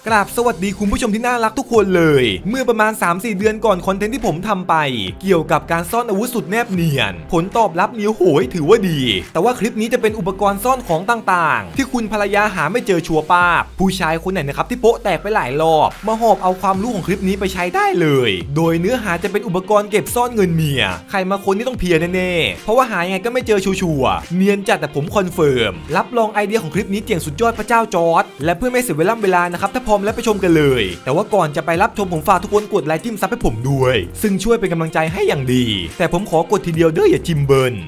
กราบสวัสดีคุณผู้ชมที่น่ารักทุกคนเลยเมื่อประมาณ 3-4 เดือนก่อนคอนเทนต์ที่ผมทำไปเกี่ยวกับการซ่อนอาวุธสุดแนบเนียนผลตอบรับนิ้วโหยถือว่าดีแต่ว่าคลิปนี้จะเป็นอุปกรณ์ซ่อนของต่างๆที่คุณภรรยาหาไม่เจอชัวร์ป้าผู้ชายคนไหนนะครับที่โป๊ะแตกไปหลายรอบมาหอบเอาความรู้ของคลิปนี้ไปใช้ได้เลยโดยเนื้อหาจะเป็นอุปกรณ์เก็บซ่อนเงินเมียใครมาคนนี่ต้องเพียแน่ๆเพราะว่าหายังไงก็ไม่เจอชัวร์เนียนจัดแต่ผมคอนเฟิร์มรับรองไอเดียของคลิปนี้เจ๋งสุดยอดพระเจ้าจอร์จและเพื่อไม่เสียเวลานะครับถ้าพร้อมแล้วไปชมกันเลยแต่ว่าก่อนจะไปรับชมผมฝากทุกคนกดไลค์จิ้มซับให้ผมด้วยซึ่งช่วยเป็นกำลังใจให้อย่างดีแต่ผมขอกดทีเดียวเด้ออย่าจิ้มเบิร์น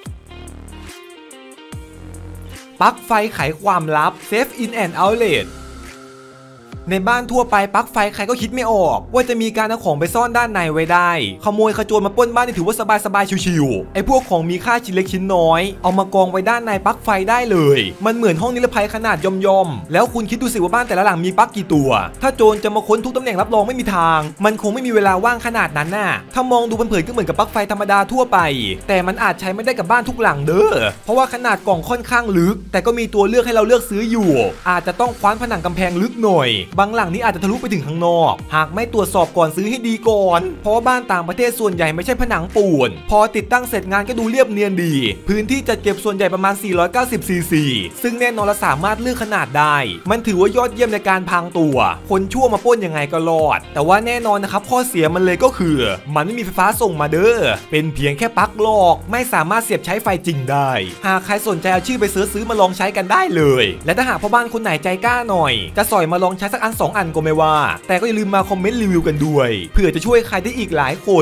ปลั๊กไฟไขความลับ Safe in and Outletในบ้านทั่วไปปลั๊กไฟใครก็คิดไม่ออกว่าจะมีการเอาของไปซ่อนด้านในไว้ได้ขโมยขโจรมาปล้นบ้านนี่ถือว่าสบายชิวๆไอ้พวกของมีค่าชิ้นเล็กชิ้นน้อยเอามากองไว้ด้านในปลั๊กไฟได้เลยมันเหมือนห้องนิรภัยขนาดย่อมแล้วคุณคิดดูสิว่าบ้านแต่ละหลังมีปลั๊กกี่ตัวถ้าโจรจะมาค้นทุกตำแหน่งรับรองไม่มีทางมันคงไม่มีเวลาว่างขนาดนั้นน่ะถ้ามองดูเผินๆก็เหมือนกับปลั๊กไฟธรรมดาทั่วไปแต่มันอาจใช้ไม่ได้กับบ้านทุกหลังเด้อเพราะว่าขนาดกล่องค่อนข้างลึกแต่ก็มีตัวเลือกให้เราเลือกซื้ออยู่อาจจะต้องคว้านผนังกำแพงลึกหน่อยบางหลังนี้อาจจะทะลุไปถึงข้างนอกหากไม่ตรวจสอบก่อนซื้อให้ดีก่อนเพราะว่าบ้านต่างประเทศส่วนใหญ่ไม่ใช่ผนังปูนพอติดตั้งเสร็จงานก็ดูเรียบเนียนดีพื้นที่จัดเก็บส่วนใหญ่ประมาณ490 ซีซีซึ่งแน่นอนเราสามารถเลือกขนาดได้มันถือว่ายอดเยี่ยมในการพรางตัวคนชั่วมาปล้นยังไงก็รอดแต่ว่าแน่นอนนะครับข้อเสียมันเลยก็คือมันไม่มีไฟฟ้าส่งมาเด้อเป็นเพียงแค่ปลั๊กลอกไม่สามารถเสียบใช้ไฟจริงได้หากใครสนใจเอาชื่อไปซื้อมาลองใช้กันได้เลยและถ้าหากพ่อบ้านคนไหนใจกล้าหน่อยจะสอยมาลองใช้สักอัน2 อันก็ไม่ว่าแต่ก็อย่าลืมมาคอมเมนต์รีวิวกันด้วยเพื่อจะช่วยใครได้อีกหลายคน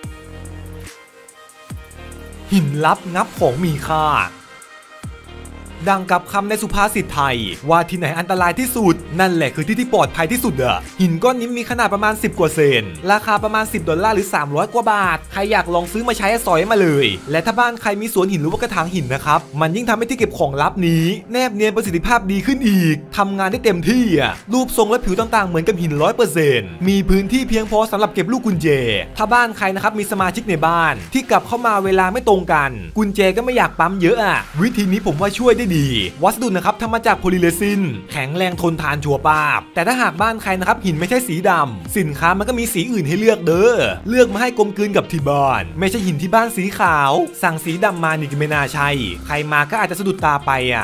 หินลับงับของมีค่าดังกับคำในสุภาษิตไทยว่าที่ไหนอันตรายที่สุดนั่นแหละคือที่ที่ปลอดภัยที่สุดอะหินก้อนนี้มีขนาดประมาณ10 กว่าเซนราคาประมาณ$10หรือ300 กว่าบาทใครอยากลองซื้อมาใช้สอยมาเลยและถ้าบ้านใครมีสวนหินหรือว่ากระถางหินนะครับมันยิ่งทำให้ที่เก็บของลับนี้แนบเนียนประสิทธิภาพดีขึ้นอีกทำงานได้เต็มที่อะรูปทรงและผิวต่างๆเหมือนกับหิน100%มีพื้นที่เพียงพอสำหรับเก็บลูกกุญแจถ้าบ้านใครนะครับมีสมาชิกในบ้านที่กลับเข้ามาเวลาไม่ตรงกันกุญแจก็ไม่อยากปั๊มเยอะอะวิธีนี้ผมว่าช่วยได้ดีวัสดุนะครับทำมาจากโพลีเรซินแข็งแรงทนทานชัวร์ป้าบแต่ถ้าหากบ้านใครนะครับหินไม่ใช่สีดำสินค้ามันก็มีสีอื่นให้เลือกเด้อเลือกมาให้กลมกลืนกับที่บ้านไม่ใช่หินที่บ้านสีขาวสั่งสีดำมานี่ก็ไม่น่าใช่ใครมาก็อาจจะสะดุดตาไปอ่ะ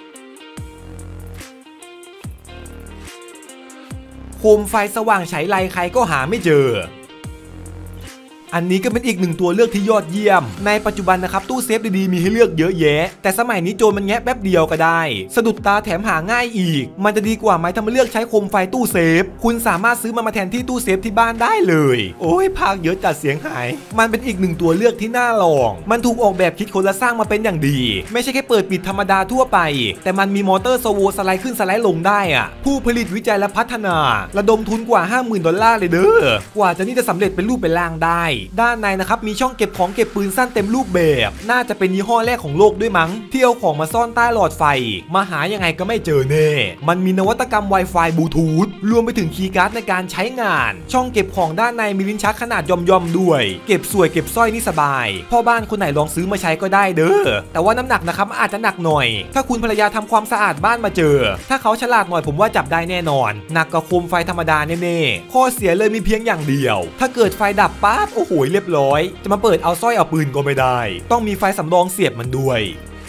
โคมไฟสว่างฉายไลใครก็หาไม่เจออันนี้ก็เป็นอีกหนึ่งตัวเลือกที่ยอดเยี่ยมในปัจจุบันนะครับตู้เซฟดีๆมีให้เลือกเยอะแยะแต่สมัยนี้โจรมันแงะแป๊บเดียวก็ได้สะดุดตาแถมหาง่ายอีกมันจะดีกว่าไหมถ้ามาเลือกใช้โคมไฟตู้เซฟคุณสามารถซื้อมาแทนที่ตู้เซฟที่บ้านได้เลยโอ้ยภาคเยอะจัดเสียงหายมันเป็นอีกหนึ่งตัวเลือกที่น่าลองมันถูกออกแบบคิดคนละสร้างมาเป็นอย่างดีไม่ใช่แค่เปิดปิดธรรมดาทั่วไปแต่มันมีมอเตอร์โซโวสไลด์ขึ้นสไลด์ลงได้อะผู้ผลิตวิจัยและพัฒนาระดมทุนกว่า$50,000เลยเด้อกว่าจะนี่จะสำเร็จเป็นรูปเป็นร่างได้ด้านในนะครับมีช่องเก็บของเก็บปืนสั้นเต็มรูปแบบน่าจะเป็นยี่ห้อแรกของโลกด้วยมั้งที่เอาของมาซ่อนใต้หลอดไฟมาหายังไงก็ไม่เจอแน่มันมีนวัตกรรม Wi-Fi บลูทูธรวมไปถึงคีย์การ์ดในการใช้งานช่องเก็บของด้านในมีลิ้นชักขนาดย่อมด้วยเก็บสวยเก็บสร้อยนี่สบายพ่อบ้านคนไหนลองซื้อมาใช้ก็ได้เด้อแต่ว่าน้ำหนักนะครับอาจจะหนักหน่อยถ้าคุณภรรยาทำความสะอาดบ้านมาเจอถ้าเขาฉลาดหน่อยผมว่าจับได้แน่นอนหนักกว่าโคมไฟธรรมดาแน่ๆข้อเสียเลยมีเพียงอย่างเดียวถ้าเกิดไฟดับปั๊บโอ้โหเรียบร้อยจะมาเปิดเอาสร้อยเอาปืนก็ไม่ได้ต้องมีไฟสำรองเสียบมันด้วย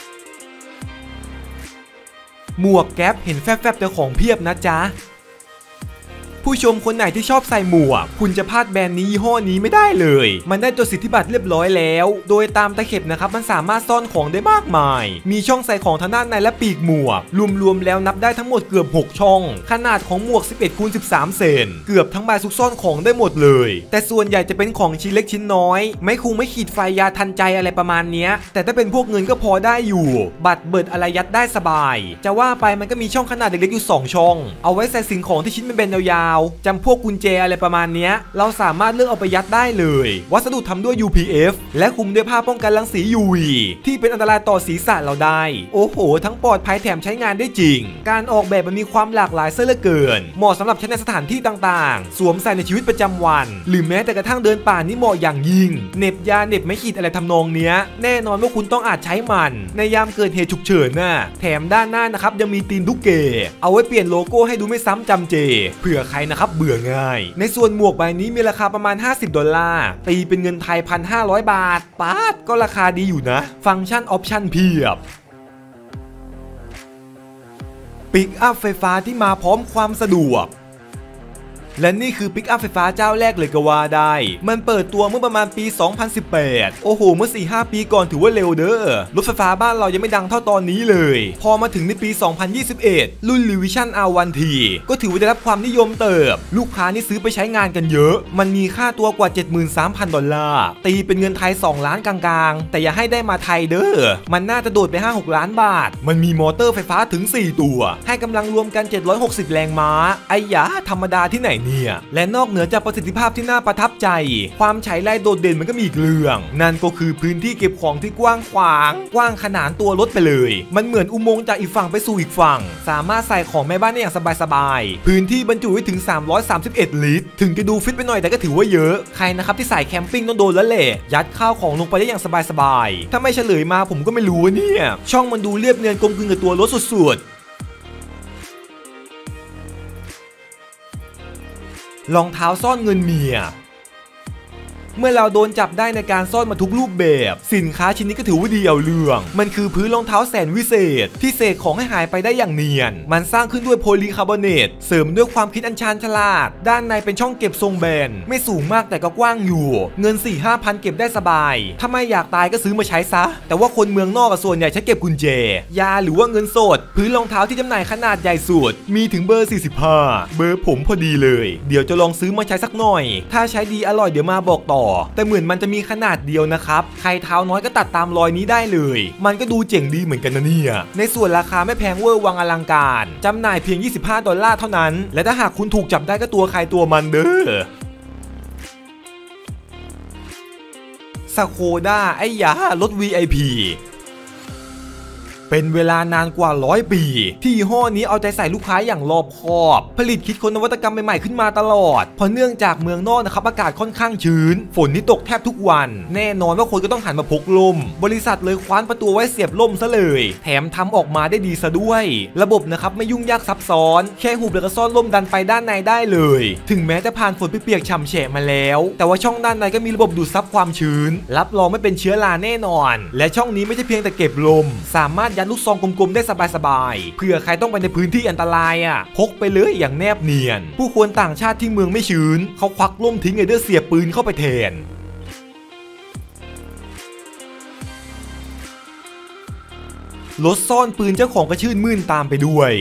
หมวกแก๊ปเห็นแฟบๆแต่ของเพียบนะจ๊ะผู้ชมคนไหนที่ชอบใส่หมวกคุณจะพลาดแบรนด์นี้ยี่ห้อนี้ไม่ได้เลยมันได้จดสิทธิบัตรเรียบร้อยแล้วโดยตามตะเข็บนะครับมันสามารถซ่อนของได้มากมายมีช่องใส่ของทางด้านในและปีกหมวกรวมแล้วนับได้ทั้งหมดเกือบ6ช่องขนาดของหมวก 11x13 เซนเกือบทั้งใบซุกซ่อนของได้หมดเลยแต่ส่วนใหญ่จะเป็นของชิ้นเล็กชิ้นน้อยไม่คุงไม่ขีดไฟยาทันใจอะไรประมาณนี้แต่ถ้าเป็นพวกเงินก็พอได้อยู่บัตรเบิดอะไรยัดได้สบายจะว่าไปมันก็มีช่องขนาดเล็กๆอยู่2ช่องเอาไว้ใส่สิ่งของที่ชิ้นเป็นยาวาวจำพวกกุญแจอะไรประมาณนี้เราสามารถเลือกเอาไปยัดได้เลยวัสดุทำด้วย UPF และคุมด้วยผ้าป้องกันรังสี UV ที่เป็นอันตรายต่อศีรษะเราได้โอ้โหทั้งปลอดภัยแถมใช้งานได้จริงการออกแบบมันมีความหลากหลายซะเหลือเกินเหมาะสำหรับใช้ในสถานที่ต่างๆสวมใส่ในชีวิตประจำวันหรือแม้แต่กระทั่งเดินป่านี่เหมาะอย่างยิ่งเหน็บยาเหน็บไม้ขีดอะไรทำนองเนี้ยแน่นอนว่าคุณต้องอาจใช้มันในยามเกิดเหตุฉุกเฉินน่ะแถมด้านหน้านะครับยังมีตีนตุ๊กแกเอาไว้เปลี่ยนโลโก้ให้ดูไม่ซ้ำจำเจเผื่อใครนะครับเบื่อง่ายในส่วนหมวกใบนี้มีราคาประมาณ$50ตีเป็นเงินไทย 1,500 บาทป๊าดก็ราคาดีอยู่นะฟังก์ชันออปชั่นเพียบปิกอัพไฟฟ้าที่มาพร้อมความสะดวกและนี่คือปิกอัพไฟฟ้าเจ้าแรกเลยก็ว่าได้มันเปิดตัวเมื่อประมาณปี 2018 โอ้โหเมื่อ 4-5 ปีก่อนถือว่าเร็วเด้อรถไฟฟ้าบ้านเรายังไม่ดังเท่าตอนนี้เลยพอมาถึงในปี 2021 รุ่น Revision R1T ก็ถือว่าได้รับความนิยมเติบลูกค้านี่ซื้อไปใช้งานกันเยอะมันมีค่าตัวกว่า $73,000 ตีเป็นเงินไทย2 ล้านกลางๆแต่อย่าให้ได้มาไทยเด้อมันน่าจะโดดไป 5-6 ล้านบาทมันมีมอเตอร์ไฟฟ้าถึง 4 ตัวให้กำลังรวมกัน760 แรงม้าไอ้ยาธรรมดาที่ไหนและนอกเหนือจากประสิทธิภาพที่น่าประทับใจความฉายไล่โดดเด่นมันก็มีอีกเรื่องนั่นก็คือพื้นที่เก็บของที่กว้างขวางกว้างขนานตัวรถไปเลยมันเหมือนอุโมงค์จากอีกฝั่งไปสู่อีกฝั่งสามารถใส่ของแม่บ้านได้อย่างสบายๆพื้นที่บรรจุไว้ถึง331 ลิตรถึงจะดูฟิตไปหน่อยแต่ก็ถือว่าเยอะใครนะครับที่ใส่แคมปิ้งต้องโดนแล้วแหละยัดข้าวของลงไปได้อย่างสบายๆถ้าไม่เฉลยมาผมก็ไม่รู้เนี่ยช่องมันดูเรียบเนียนกลมกลืนกับตัวรถสุดรองเท้าซ่อนเงินเมียเมื่อเราโดนจับได้ในการซ่อนมาทุกรูปแบบสินค้าชิ้นนี้ก็ถือว่าดีเอาเรื่องมันคือพื้นรองเท้าแสนวิเศษที่เสกของให้หายไปได้อย่างเนียนมันสร้างขึ้นด้วยโพลีคาร์บอเนตเสริมด้วยความคิดอันชาญฉลาดด้านในเป็นช่องเก็บทรงแบนไม่สูงมากแต่ก็กว้างอยู่เงิน 4-5 พันเก็บได้สบายถ้าไม่อยากตายก็ซื้อมาใช้ซะแต่ว่าคนเมืองนอกส่วนใหญ่ใช้เก็บกุญแจยาหรือว่าเงินสดพื้นรองเท้าที่จำหน่ายขนาดใหญ่สุดมีถึงเบอร์ 45 เบอร์ผมพอดีเลยเดี๋ยวจะลองซื้อมาใช้สักหน่อยถ้าใช้ดีอร่อยเดี๋ยวมาบอกต่อแต่เหมือนมันจะมีขนาดเดียวนะครับใครเท้าน้อยก็ตัดตามรอยนี้ได้เลยมันก็ดูเจ๋งดีเหมือนกันนะเนี่ยในส่วนราคาไม่แพงเวอร์วังอลังการจำหน่ายเพียง$25เท่านั้นและถ้าหากคุณถูกจับได้ก็ตัวใครตัวมันเด้อสโคด้าไอ้ยารถ VIPเป็นเวลานานกว่า100 ปีที่ยี่ห้อนี้เอาใจใส่ลูกค้าอย่างรอบคอบผลิตคิดค้นนวัตกรรมใหม่ๆขึ้นมาตลอดเพราะเนื่องจากเมืองนอกนะครับอากาศค่อนข้างชื้นฝนที่ตกแทบทุกวันแน่นอนว่าคนก็ต้องหันมาพกล่มบริษัทเลยคว้านประตูไว้เสียบล่มซะเลยแถมทำออกมาได้ดีซะด้วยระบบนะครับไม่ยุ่งยากซับซ้อนแค่หุบแล้วก็ซ่อนล่มดันไปด้านในได้เลยถึงแม้จะผ่านฝนเปียกๆฉ่ำแฉะมาแล้วแต่ว่าช่องด้านในก็มีระบบดูดซับความชื้นรับรองไม่เป็นเชื้อราแน่นอนและช่องนี้ไม่ใช่เพียงแต่เก็บลมสามารถลูกซองกลมๆได้สบายๆเผื่อใครต้องไปในพื้นที่อันตรายพกไปเลยอย่างแนบเนียนผู้คนต่างชาติที่เมืองไม่ชื้นเขาควักล่มทิ้งไอเดอร์เสียบปืนเข้าไปแทนรถซ่อนปืนเจ้าของก็ชื่นมื่นตามไปด้วย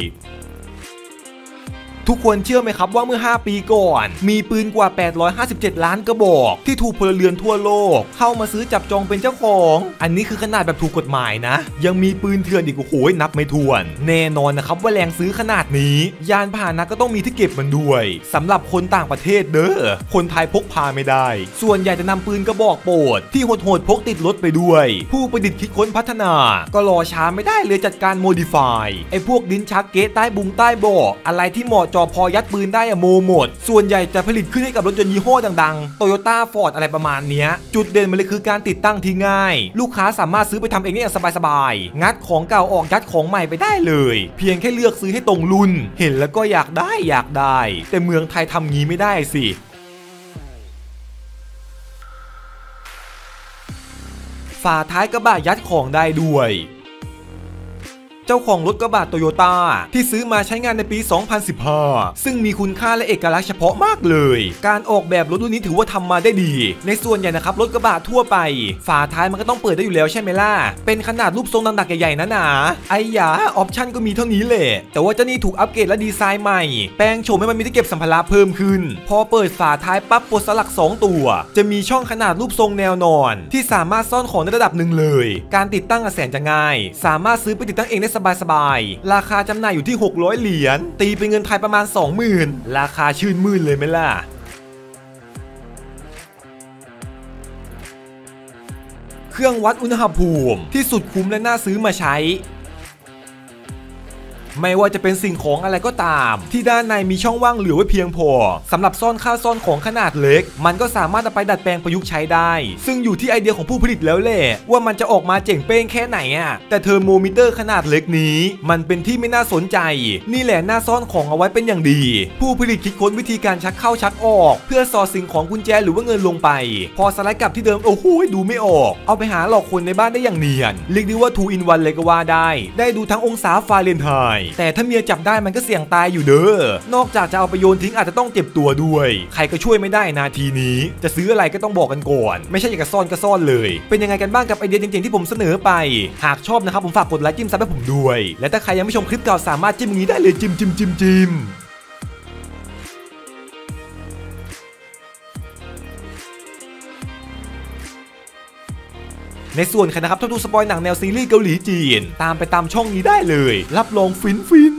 ทุกคนเชื่อไหมครับว่าเมื่อ5 ปีก่อนมีปืนกว่า857 ล้านกระบอกที่ถูกพลเรือนทั่วโลกเข้ามาซื้อจับจองเป็นเจ้าของอันนี้คือขนาดแบบถูกกฎหมายนะยังมีปืนเถื่อนอีกโอ้โหนับไม่ถ้วนแน่นอนนะครับว่าแรงซื้อขนาดนี้ยานพาหนะก็ต้องมีที่เก็บมันด้วยสำหรับคนต่างประเทศเด้อคนไทยพกพาไม่ได้ส่วนใหญ่จะนำปืนกระบอกโปรดที่โหดๆพกติดรถไปด้วยผู้ประดิษฐ์คิดค้นพัฒนาก็รอช้าไม่ได้เลยจัดการโมดิฟายไอ้พวกลิ้นชักเกตใต้บุงใต้เบาะอะไรที่เหมาะจอพอยัดปืนได้โมหมดส่วนใหญ่จะผลิตขึ้นให้กับรถยนต์ยี่ห้อดังๆ Toyota Ford อะไรประมาณนี้จุดเด่นมันเลยคือการติดตั้งที่ง่ายลูกค้าสามารถซื้อไปทำเองได้อย่างสบายๆงัดของเก่าออกยัดของใหม่ไปได้เลยเพียงแค่เลือกซื้อให้ตรงรุ่นเห็นแล้วก็อยากได้แต่เมืองไทยทำงี้ไม่ได้สิฝาท้ายกระบะยัดของได้ด้วยเจ้าของรถกระบะโตโยต้าที่ซื้อมาใช้งานในปี 2015 ซึ่งมีคุณค่าและเอกลักษณ์เฉพาะมากเลยการออกแบบรถรุ่นนี้ถือว่าทำมาได้ดีในส่วนใหญ่นะครับรถกระบะทั่วไปฝาท้ายมันก็ต้องเปิดได้อยู่แล้วใช่ไหมล่ะเป็นขนาดรูปทรงดักๆใหญ่ๆนะไอ้ยาออปชั่นก็มีเท่านี้แหละแต่ว่าเจ้านี่ถูกอัปเกรดและดีไซน์ใหม่แปลงโฉมให้มันมีที่เก็บสัมภาระเพิ่มขึ้นพอเปิดฝาท้ายปั๊บปลดสลัก2 ตัวจะมีช่องขนาดรูปทรงแนวนอนที่สามารถซ่อนของในระดับหนึ่งเลยการติดตั้งแสนจะง่ายสามารถซื้อไปติดตั้งเองได้สบายๆราคาจำหน่ายอยู่ที่600เหรียญตีเป็นเงินไทยประมาณ 20,000 ราคาชื่นมื่นเลยไหมล่ะเครื่องวัดอุณหภูมิที่สุดคุ้มและน่าซื้อมาใช้ไม่ว่าจะเป็นสิ่งของอะไรก็ตามที่ด้านในมีช่องว่างเหลือไว้เพียงพอสำหรับซ่อนข้าวซ่อนของขนาดเล็กมันก็สามารถเอาไปดัดแปลงประยุกต์ใช้ได้ซึ่งอยู่ที่ไอเดียของผู้ผลิตแล้วแหละว่ามันจะออกมาเจ๋งเป้งแค่ไหนแต่เทอร์โมมิเตอร์ขนาดเล็กนี้มันเป็นที่ไม่น่าสนใจนี่แหละน่าซ่อนของเอาไว้เป็นอย่างดีผู้ผลิตคิดค้นวิธีการชักเข้าชักออกเพื่อสอดสิ่งของกุญแจหรือว่าเงินลงไปพอสไลด์กลับที่เดิมโอ้โหดูไม่ออกเอาไปหาหลอกคนในบ้านได้อย่างเนียนเรียกได้ว่า 2 in 1 เลยก็ว่าได้ดูทั้งองศาฟาเรนไฮต์แต่ถ้าเมียจับได้มันก็เสี่ยงตายอยู่เด้อนอกจากจะเอาไปโยนทิ้งอาจจะต้องเจ็บตัวด้วยใครก็ช่วยไม่ได้นาทีนี้จะซื้ออะไรก็ต้องบอกกันก่อนไม่ใช่อยากจะซ่อนก็ซ่อนเลยเป็นยังไงกันบ้างกับไอเดียจริงๆที่ผมเสนอไปหากชอบนะครับผมฝากกดไลค์จิ้มซับให้ผมด้วยและถ้าใครยังไม่ชมคลิปเก่าสามารถจิ้มอย่างนี้ได้เลยจิ้มในส่วนใครนะครับถ้าดูสปอยหนังแนวซีรีส์เกาหลีจีนตามไปตามช่องนี้ได้เลยรับรองฟิน